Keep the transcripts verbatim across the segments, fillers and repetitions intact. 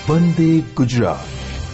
Vande Gujarat.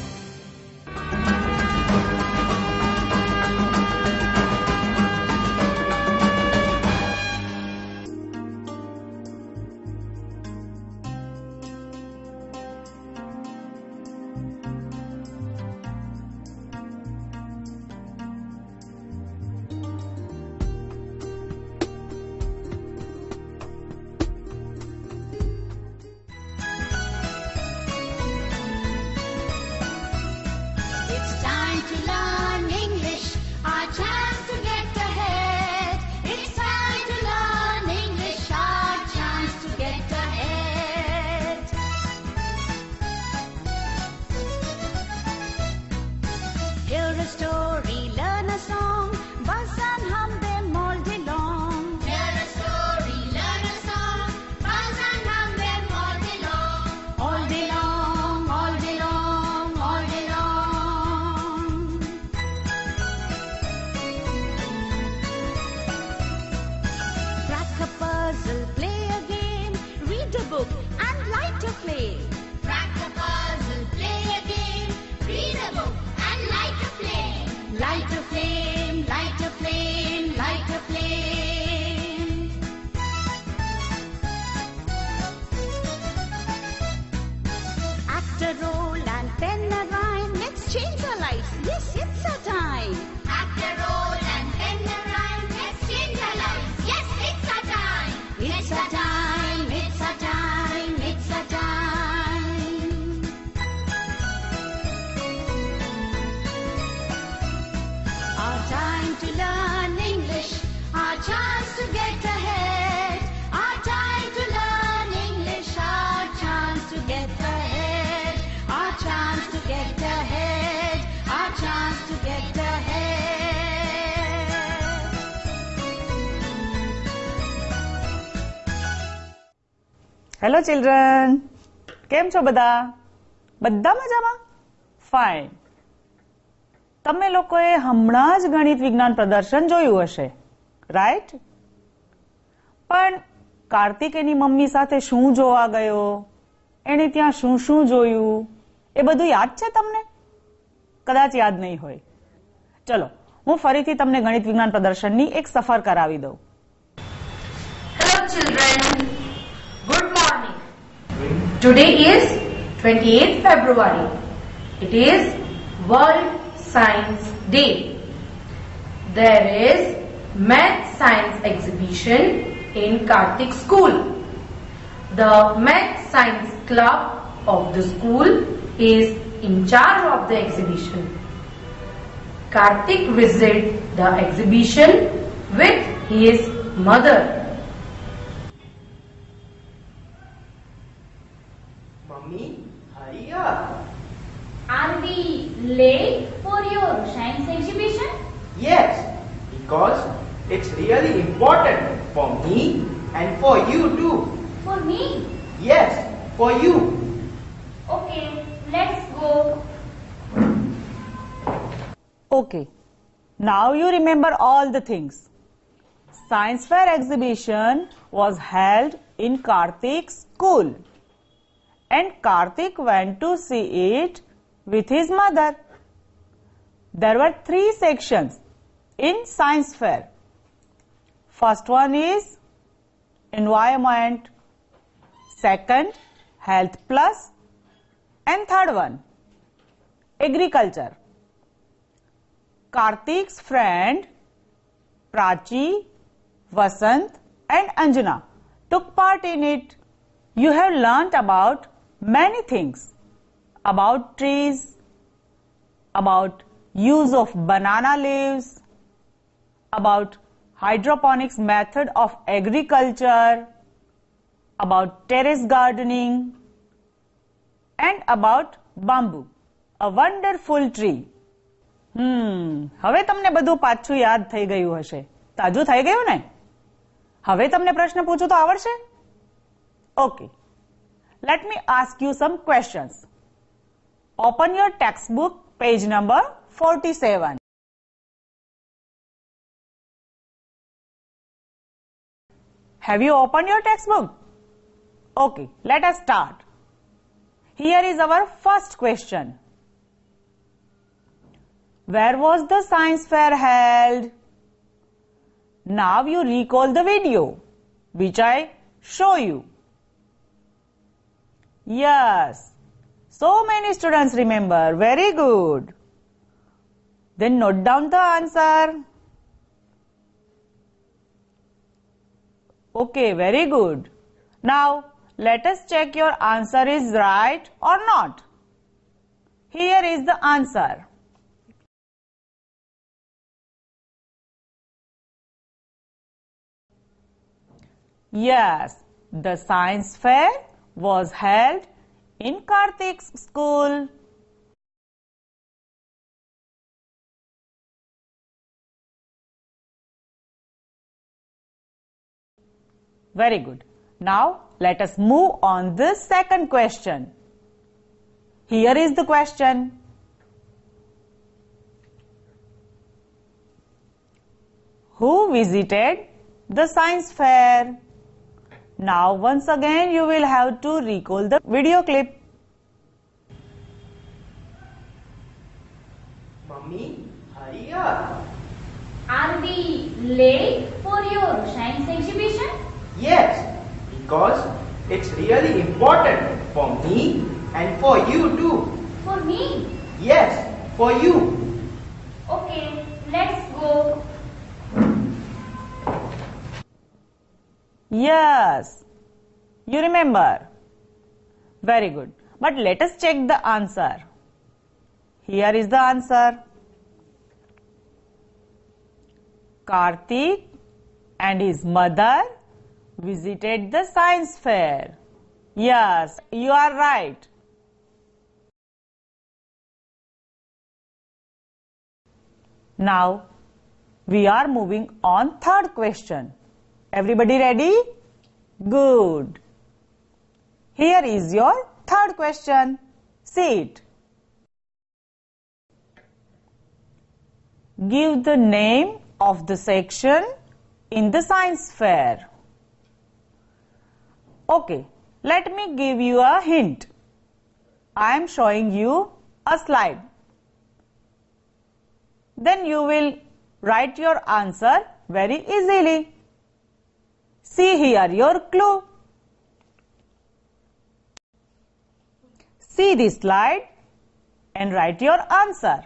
Hello children, કેમ છો બધા? બધા મજામાં? ફાઇન. તમે લોકોએ હમણાં જ ગણિત વિજ્ઞાન પ્રદર્શન જોયું હશે, રાઈટ? પણ કાર્તિક એની મમ્મી સાથે શું જોવા ગયો, એને ત્યાં શું શું જોયું, એ બધું યાદ છે તમને? કદાચ યાદ નહીં હોય. ચલો, હું ફરીથી તમને ગણિત વિજ્ઞાન પ્રદર્શનની એક સફર કરાવી દઉં. Hello children, good morning. Today is twenty-eighth February. It is World Science Day. There is Math Science exhibition in Karthik School. The Math Science Club of the school is in charge of the exhibition. Karthik visited the exhibition with his mother. Mummy, hurry up. Are we late for your science exhibition? Yes, because it's really important for me and for you too. For me? Yes, for you. Okay, let's go. Okay, now you remember all the things. Science fair exhibition was held in Karthik's school, and Karthik went to see it with his mother. There were three sections in science fair. First one is environment, second health plus, and third one agriculture. Karthik's friend Prachi, Vasant and Anjana took part in it. You have learnt about many things, about trees, about use of banana leaves, about hydroponics method of agriculture, about terrace gardening, and about bamboo, a wonderful tree. Hmm હવે તમને બધું પાછું યાદ થઈ ગયું હશે, તાજું થઈ ગયું ને? હવે તમને પ્રશ્ન પૂછું તો આવડશે? Okay, let me ask you some questions. Open your textbook, page number forty-seven. Have you opened your textbook? Okay, let us start. Here is our first question. Where was the science fair held? Now you recall the video which I show you. Yes, so many students remember. Very good. Then note down the answer. Okay, very good. Now let us check your answer is right or not. Here is the answer. Yes, the science fair was held in Karthik's school. Very good. Now let us move on the second question. Here is the question. Who visited the science fair? Now once again you will have to recall the video clip. Mummy, hurry up. Are we late for your science exhibition? Yes, because it's really important for me and for you too. For me? Yes, for you. Okay, let's go. Yes, you remember. Very good. But let us check the answer. Here is the answer. Karthik and his mother visited the science fair. Yes, you are right. Now, we are moving on third question. Everybody ready? Good. Here is your third question. See it. Give the name of the section in the science fair. Okay, let me give you a hint. I am showing you a slide. Then you will write your answer very easily. See here your clue. See this slide and write your answer.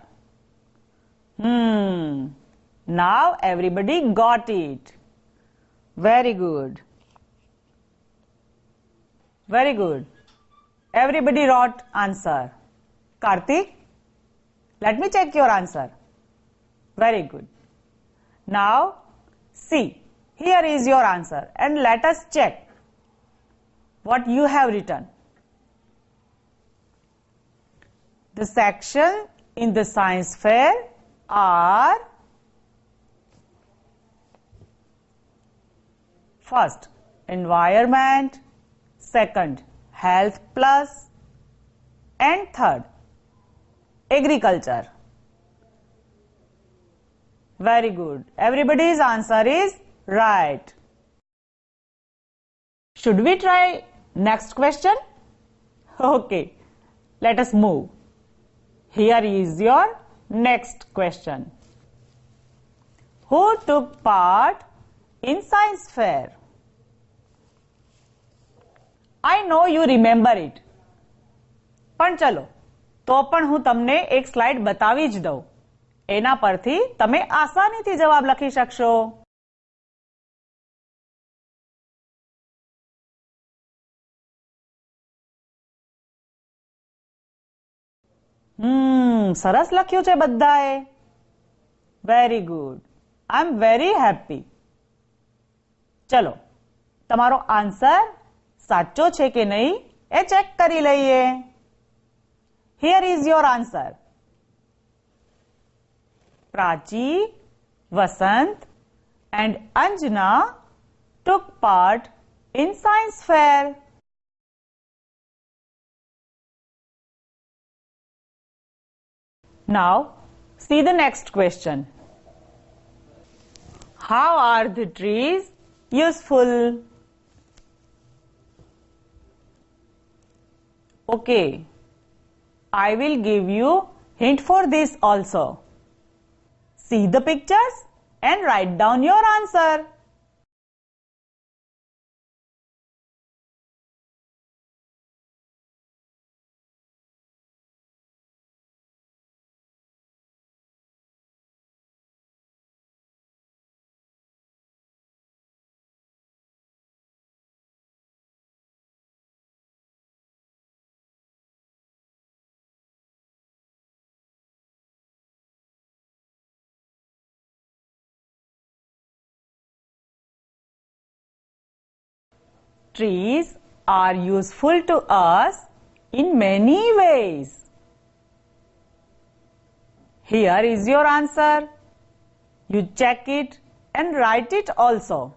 Hmm. Now everybody got it. Very good. Very good. Everybody wrote answer. Karthik, let me check your answer. Very good. Now see. Here is your answer and let us check what you have written. The section in the science fair are first, environment, second, health plus, and third, agriculture. Very good. Everybody's answer is right. Should we try next question? Okay, let us move. Here is your next question. Who took part in science fair? I know you remember it. પણ ચલો તો પણ હું તમને એક slide બતાવી જ દઉં. એના પરથી તમે આસાનીથી જવાબ લખી શકશો. હમ સરસ લખ્યું છે બધાએ. Very good. I am very happy. ચલો તમારો આન્સર સાચો છે કે નહીં એ ચેક કરી લઈએ. Here is your answer. Prachi, Vasant and Anjana took part in science fair. Now, see the next question. How are the trees useful? Okay, I will give you hint for this also. See the pictures and write down your answer. Trees are useful to us in many ways. Here is your answer. You check it and write it also.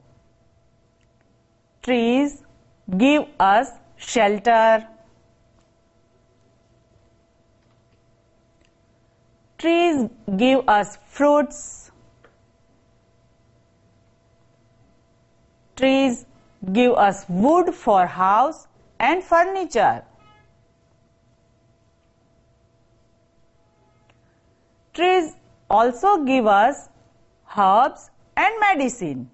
Trees give us shelter. Trees give us fruits. Trees give us wood for house and furniture. Trees also give us herbs and medicine.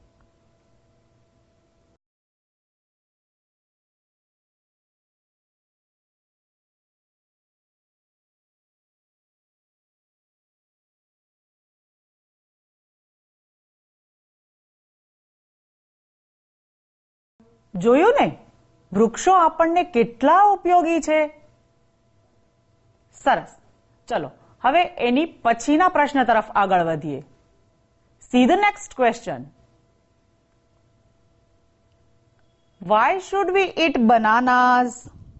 જોયું ને વૃક્ષો આપણને કેટલા ઉપયોગી છે. સરસ. ચલો હવે એની પછીના પ્રશ્ન તરફ આગળ વધીએ. See the next question. Why should we eat bananas?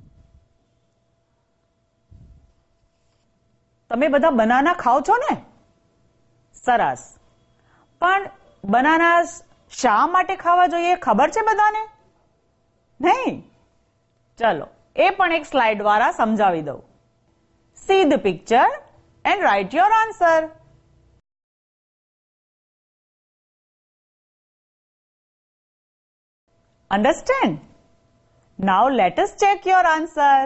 તમે બધા બનાના ખાઓ છો ને? સરસ. પણ બનાનાસ શા માટે ખાવા જોઈએ ખબર છે બધાને? નહીં? ચલો એ પણ એક સ્લાઇડ દ્વારા સમજાવી દઉં. See the picture and write your answer. Understand? Now let us check your answer.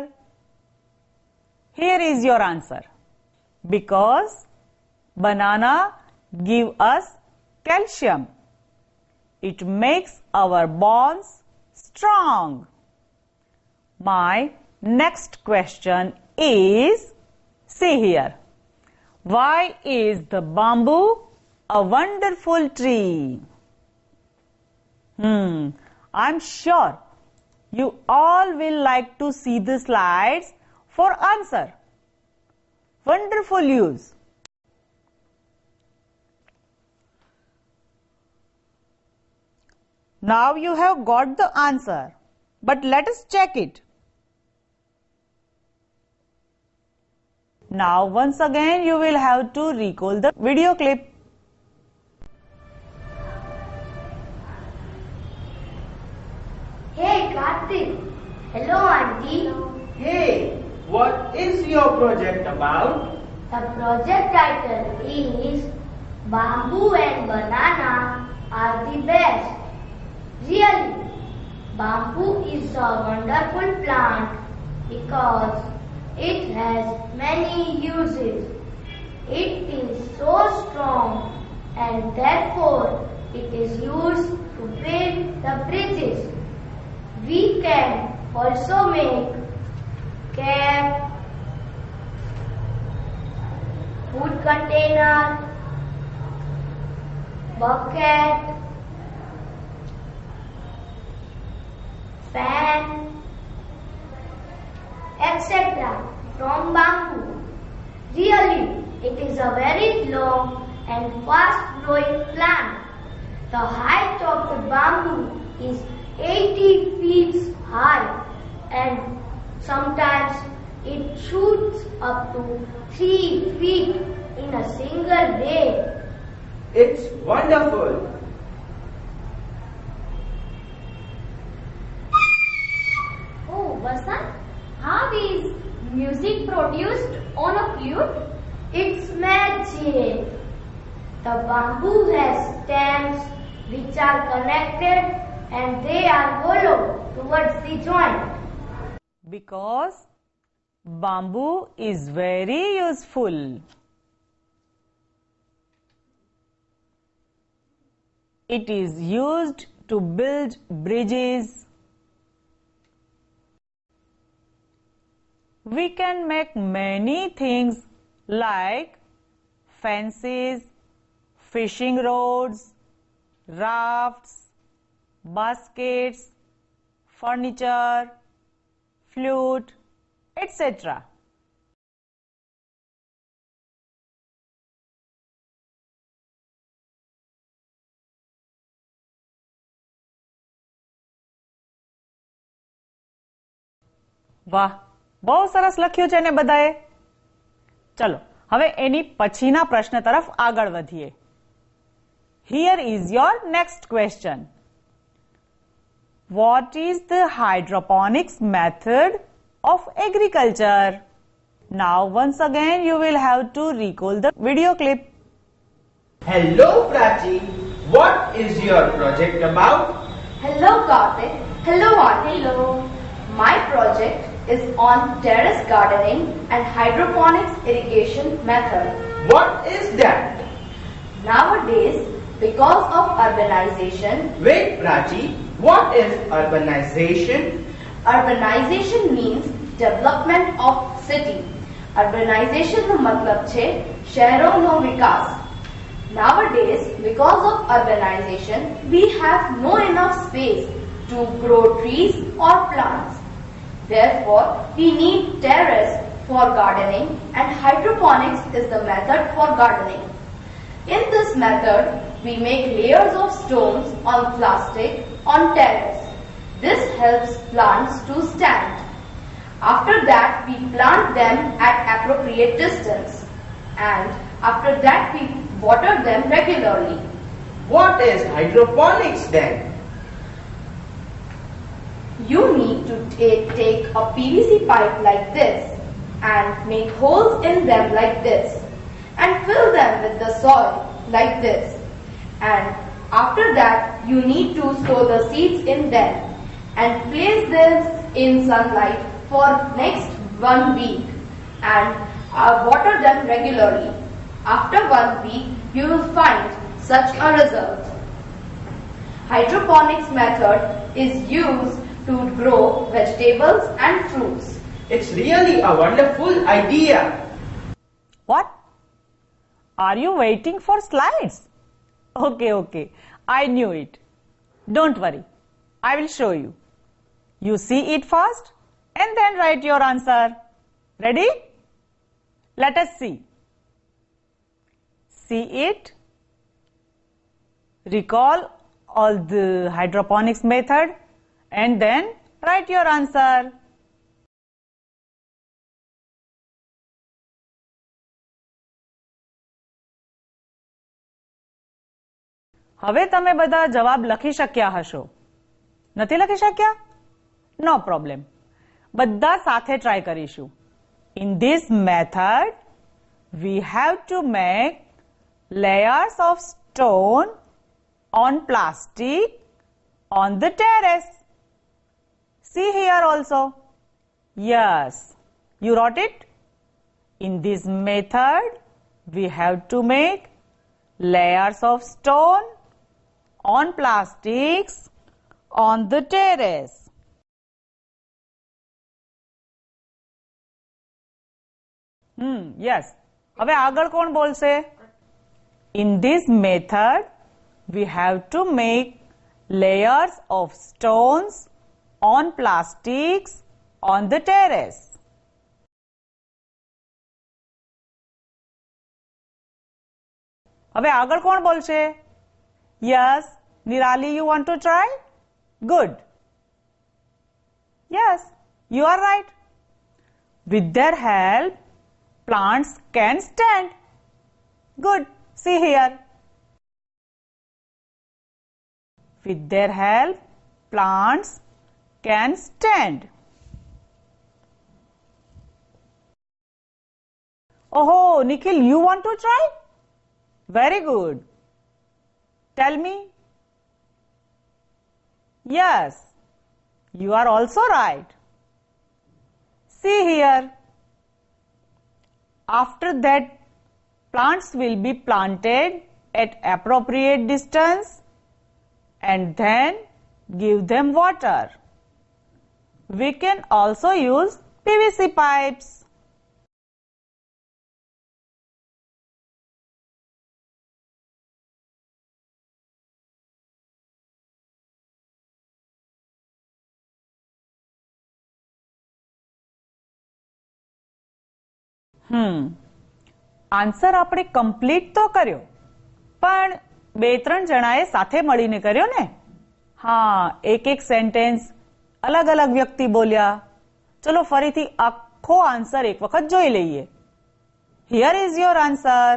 Here is your answer. Because banana give us calcium. It makes our bones strong. My next question is, see here. Why is the bamboo a wonderful tree? Hmm, I'm sure you all will like to see the slides for answer. Wonderful use. Now you have got the answer, but let us check it. Now once again you will have to recall the video clip. Hey Karthik. Hello auntie. Hey, what is your project about? The project title is Bamboo and Banana are the best. Really, bamboo is a wonderful plant because it has many uses. It is so strong and therefore it is used to build the bridges. We can also make cap, food container, bucket, fan, et cetera from bamboo. Really, it is a very long and fast-growing plant. The height of the bamboo is eighty feet high and sometimes it shoots up to three feet in a single day. It's wonderful. Oh, Vasant, how is music produced on a flute? It's magic. The bamboo has stems which are connected and they are hollow towards the joint. Because bamboo is very useful. It is used to build bridges. We can make many things like fences, fishing rods, rafts, baskets, furniture, flute, et cetera. વાહ, બહુ સરસ લખ્યું છે ને બધાએ. ચલો હવે એની પછીના પ્રશ્ન તરફ આગળ વધીએ. Here is your next question. What is the hydroponics method of agriculture? Now once again you will have to recall the video clip. Hello Prachi, what is your project about? Hello Karthik. Hello Auntie. Hello. My project is on terrace gardening and hydroponics irrigation method. What is that? Nowadays, because of urbanization, Wait Prachi, what is urbanization? urbanization means development of city. Urbanization નો મતલબ છે શહેરોનો વિકાસ. Nowadays, because of urbanization, we have no enough space to grow trees or plants. Therefore, we need terrace for gardening and hydroponics is the method for gardening. In this method, we make layers of stones on plastic on terrace. This helps plants to stand. After that, we plant them at appropriate distance. And after that, we water them regularly. What is hydroponics then? You need to take, take a P V C pipe like this and make holes in them like this and fill them with the soil like this. And after that, you need to sow the seeds in them and place them in sunlight for next one week and uh, water them regularly. After one week, you will find such a result. Hydroponics method is used to grow vegetables and fruits. It's really a wonderful idea. What? Are you waiting for slides? Okay, okay. I knew it. Don't worry. I will show you. You see it first and then write your answer. Ready? Let us see. See it. Recall all the hydroponics method and then write your answer. હવે તમે બધા જવાબ લખી શક્યા હશો. નથી લખી શક્યા? No problem. બધા સાથે ટ્રાય કરીશું. In this method, we have to make layers of stone on plastic on the terrace. See here also. Yes, you wrote it? In this method, we have to make layers of stone on plastics on the terrace. Hmm, yes. હવે આગળ કોણ બોલશે? In this method, we have to make layers of stones on plastics on the terrace. હવે આગળ કોણ બોલશે? Yes, Nirali, you want to try? Good. Yes, you are right. With their help, plants can stand. Good. See here. With their help, plants can stand. Oh, Nikhil, you want to try? Very good. Tell me. Yes, you are also right. See here. After that, plants will be planted at appropriate distance and then give them water. We can also use P V C pipes. Hmm answer આપણે complete તો કર્યો, પણ બે ત્રણ જણાએ સાથે મળીને કર્યો ને? હા, એક એક સેન્ટેન્સ અલગ અલગ વ્યક્તિ બોલ્યા. ચલો ફરીથી આખો આન્સર એક વખત જોઈ લઈએ. Here is your answer.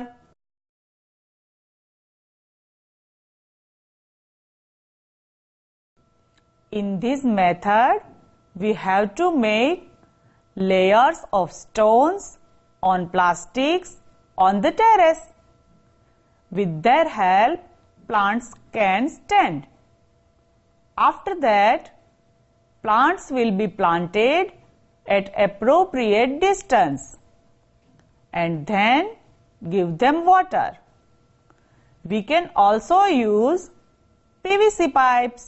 In this method, we have to make layers of stones on plastics on the terrace. With their help, plants can stand. After that, plants will be planted at appropriate distance and then give them water. We can also use P V C pipes.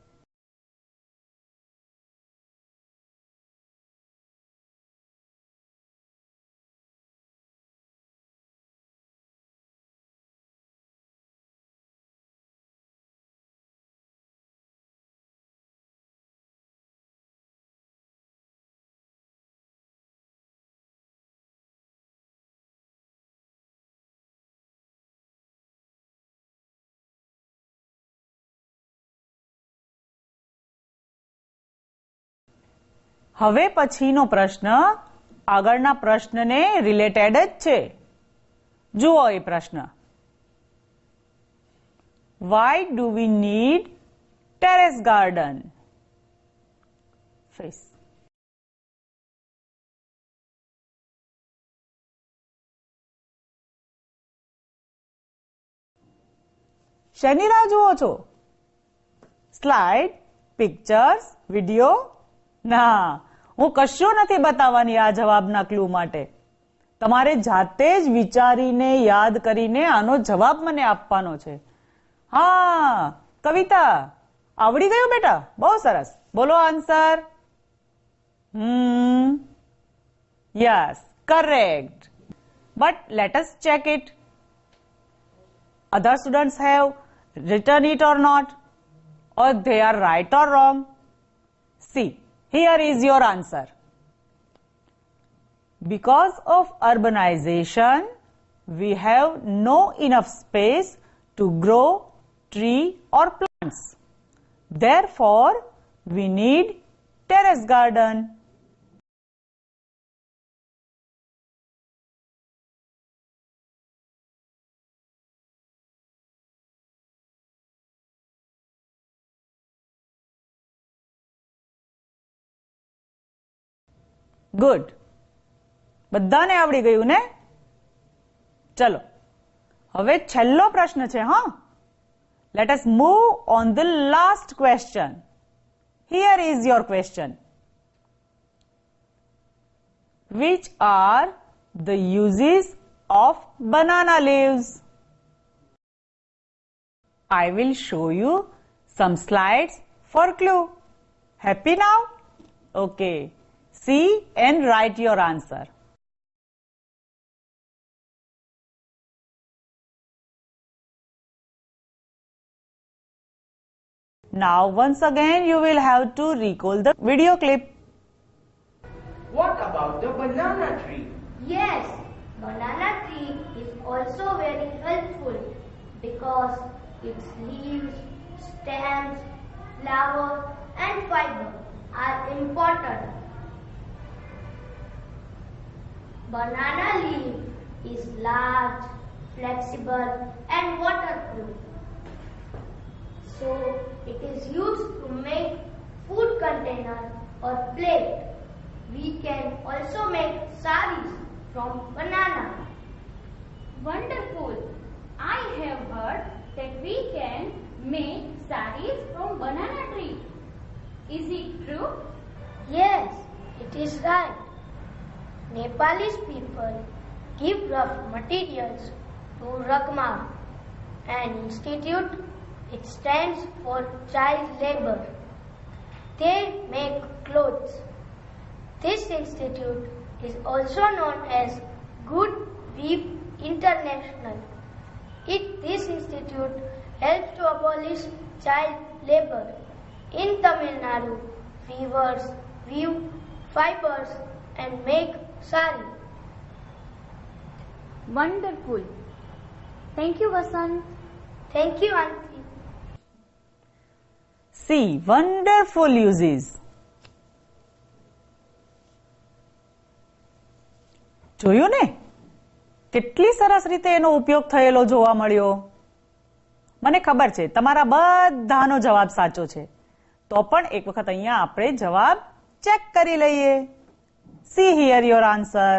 હવે પછીનો પ્રશ્ન આગળના પ્રશ્નને related જ છે. જુઓ એ પ્રશ્ન. Why do we need terrace garden? Face. શેની રાહ જુઓ છો? Slide, pictures, video? ના, હું કશું નથી બતાવવાની આ જવાબના ક્લુ માટે. તમારે જાતે જ વિચારીને યાદ કરીને આનો જવાબ મને આપવાનો છે. હા, કવિતા, આવડી ગયું બેટા? બહુ સરસ. બોલો answer. Hmm yes, correct. But let us check it. Other students have written it or not, or they are right or wrong. See, here is your answer. Because of urbanization, we have no enough space to grow tree or plants. Therefore, we need terrace garden. Good. બધાને આવડી ગયું ને? ચલો હવે છેલ્લો પ્રશ્ન છે. હા, let us move on the last question. Here is your question. Which are the uses of banana leaves? I will show you some slides for clue. Happy now? Okay. See and write your answer. Now once again you will have to recall the video clip. What about the banana tree? Yes, banana tree is also very helpful because its leaves, stems, flowers and fiber are important. Banana leaf is large, flexible and waterproof. So it is used to make food container or plate. We can also make saris from banana. Wonderful! I have heard that we can make saris from banana tree. Is it true? Yes, it is right. Nepalese people give rough materials to Rakma, an institute. It stands for child labor. They make clothes. This institute is also known as Good Weave International. It, this institute helps to abolish child labor. In Tamil Nadu, weavers weave fibers and make sari. Wonderful. Thank you, Vasant. Thank you, Auntie. See, wonderful uses. જોયું ને કેટલી સરસ રીતે એનો ઉપયોગ થયેલો જોવા મળ્યો. મને ખબર છે તમારા બધાનો જવાબ સાચો છે, તો પણ એક વખત અહીંયા આપણે જવાબ ચેક કરી લઈએ. See here your answer.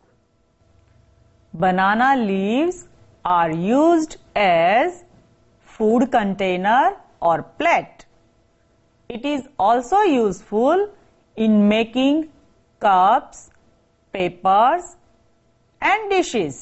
Banana leaves are used as food container or plate. It is also useful in making cups, papers and dishes.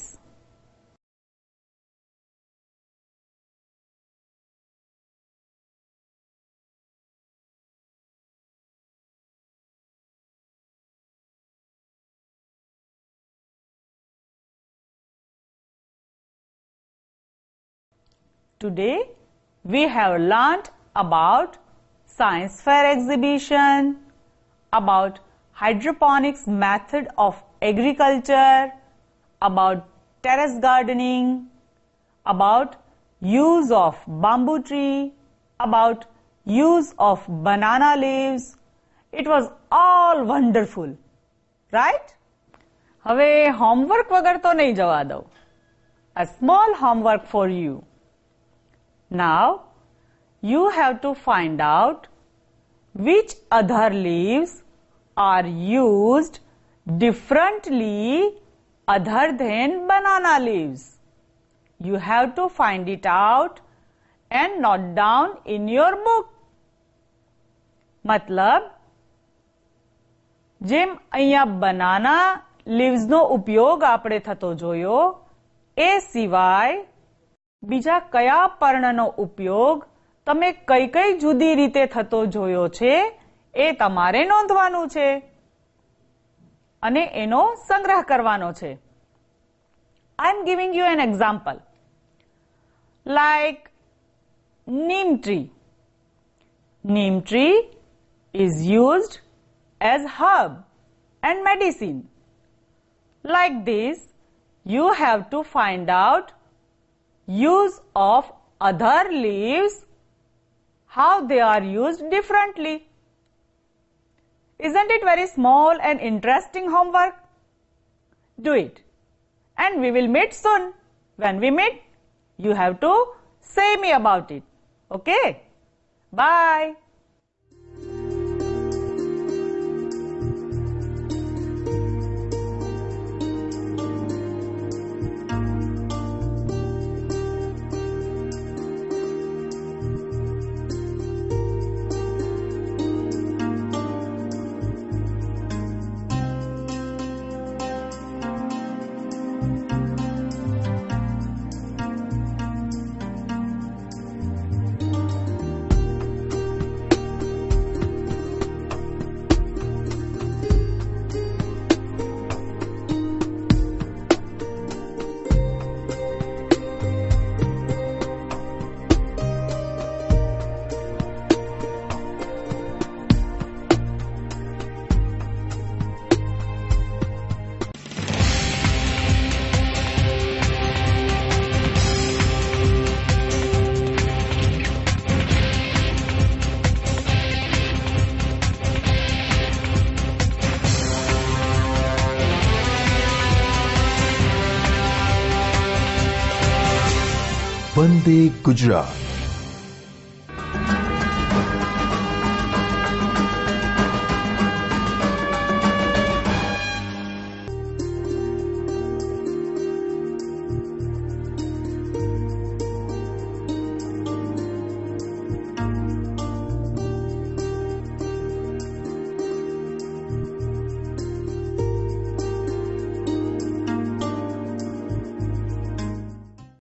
Today we have learnt about science fair exhibition, about hydroponics method of agriculture, about terrace gardening, about use of bamboo tree, about use of banana leaves. It was all wonderful, right? હવે homework વગર તો નહીં જવા દઉં. A small homework for you. Now you have to find out which other leaves are used differently other than banana leaves. You have to find it out and note down in your book. मतलब જેમ અહીંયા banana leaves નો ઉપયોગ આપણે થતો જોયો, એ સિવાય બીજા કયા પર્ણનો ઉપયોગ તમે કઈ કઈ જુદી રીતે થતો જોયો છે એ તમારે નોંધવાનું છે અને એનો સંગ્રહ કરવાનો છે. I am giving you an example. Like neem tree. Neem tree is used as herb and medicine. Like this, you have to find out use of other leaves, how they are used differently. Isn't it very small and interesting homework? Do it. And we will meet soon. When we meet, you have to say me about it. Okay? Bye. Vande Gujarat.